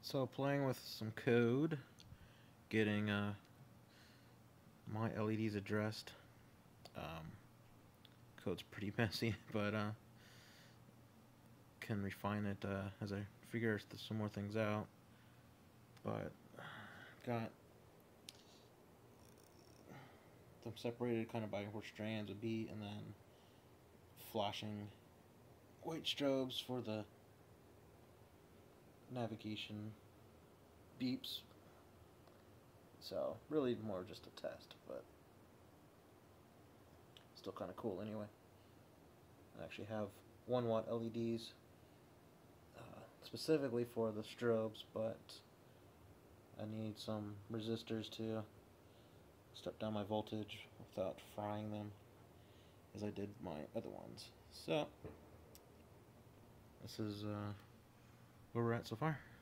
So playing with some code, getting my LEDs addressed. Um, Code's pretty messy, but can refine it as I figure some more things out. But got them separated kind of by where strands would be, and then flashing white strobes for the navigation beeps. So really more just a test, but still kind of cool anyway. I actually have 1 watt LEDs specifically for the strobes, but I need some resistors to step down my voltage without frying them as I did my other ones. So this is where we're at so far.